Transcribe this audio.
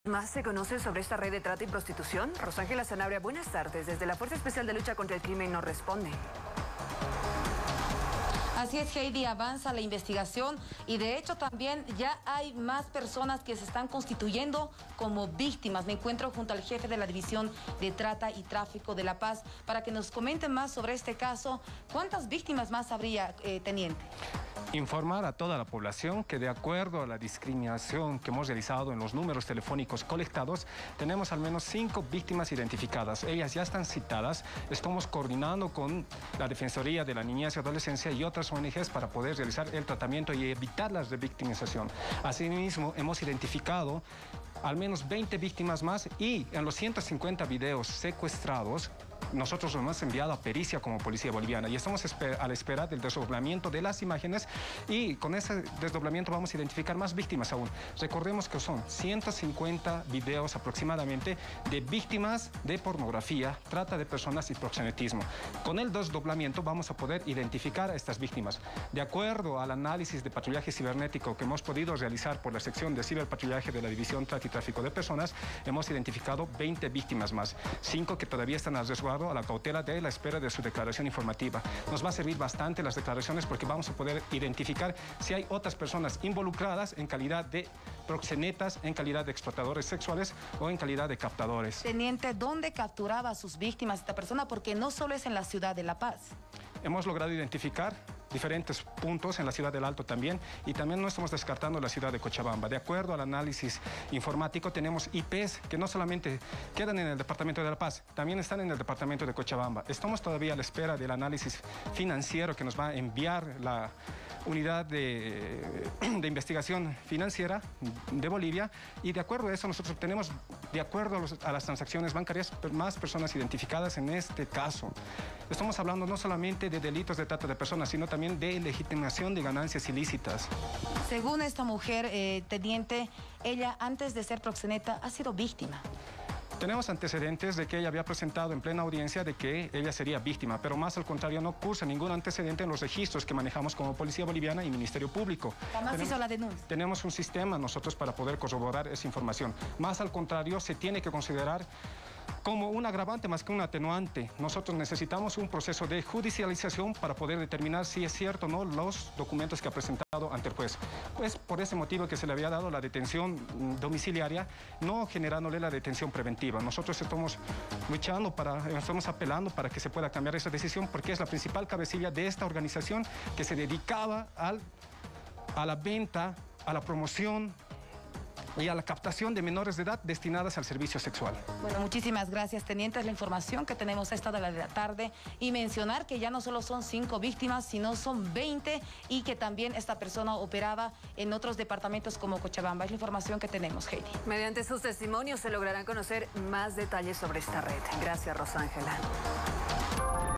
¿Más se conoce sobre esta red de trata y prostitución? Rosángela Sanabria, buenas tardes. Desde la Fuerza Especial de Lucha contra el Crimen nos responde. Así es, Heidi, avanza la investigación y de hecho también ya hay más personas que se están constituyendo como víctimas. Me encuentro junto al jefe de la División de Trata y Tráfico de La Paz para que nos comenten más sobre este caso. ¿Cuántas víctimas más habría, teniente? Informar a toda la población que de acuerdo a la discriminación que hemos realizado en los números telefónicos colectados, tenemos al menos 5 víctimas identificadas. Ellas ya están citadas. Estamos coordinando con la Defensoría de la Niñez y Adolescencia y otras ONGs para poder realizar el tratamiento y evitar la revictimización. Asimismo, hemos identificado al menos 20 víctimas más y en los 150 videos secuestrados, nosotros lo hemos enviado a pericia como Policía Boliviana y estamos a la espera del desdoblamiento de las imágenes y con ese desdoblamiento vamos a identificar más víctimas aún. Recordemos que son 150 videos aproximadamente de víctimas de pornografía, trata de personas y proxenetismo. Con el desdoblamiento vamos a poder identificar a estas víctimas. De acuerdo al análisis de patrullaje cibernético que hemos podido realizar por la sección de ciberpatrullaje de la División Trata y Tráfico de Personas, hemos identificado 20 víctimas más, 5 que todavía están al resguardo a la cautela de la espera de su declaración informativa. Nos va a servir bastante las declaraciones porque vamos a poder identificar si hay otras personas involucradas en calidad de proxenetas, en calidad de explotadores sexuales o en calidad de captadores. Teniente, ¿dónde capturaba a sus víctimas esta persona? Porque no solo es en la ciudad de La Paz. Hemos logrado identificar diferentes puntos en la ciudad del Alto también y también no estamos descartando la ciudad de Cochabamba. De acuerdo al análisis informático tenemos IPs que no solamente quedan en el departamento de La Paz, también están en el departamento de Cochabamba. Estamos todavía a la espera del análisis financiero que nos va a enviar la unidad de investigación financiera de Bolivia y de acuerdo a eso nosotros tenemos, de acuerdo a las transacciones bancarias, más personas identificadas en este caso. Estamos hablando no solamente de delitos de trata de personas, sino también de legitimación de ganancias ilícitas. Según esta mujer, teniente, ella antes de ser proxeneta ha sido víctima. Tenemos antecedentes de que ella había presentado en plena audiencia de que ella sería víctima, pero más al contrario no cursa ningún antecedente en los registros que manejamos como Policía Boliviana y Ministerio Público. Jamás hizo la denuncia. Tenemos un sistema nosotros para poder corroborar esa información. Más al contrario, se tiene que considerar como un agravante más que un atenuante. Nosotros necesitamos un proceso de judicialización para poder determinar si es cierto o no los documentos que ha presentado ante el juez. Pues por ese motivo que se le había dado la detención domiciliaria, no generándole la detención preventiva. Nosotros estamos estamos apelando para que se pueda cambiar esa decisión porque es la principal cabecilla de esta organización que se dedicaba a la venta, a la promoción y a la captación de menores de edad destinadas al servicio sexual. Bueno, muchísimas gracias, teniente. Es la información que tenemos a esta hora de la tarde y mencionar que ya no solo son 5 víctimas, sino son 20 y que también esta persona operaba en otros departamentos como Cochabamba. Es la información que tenemos, Heidi. Mediante sus testimonios se lograrán conocer más detalles sobre esta red. Gracias, Rosángela.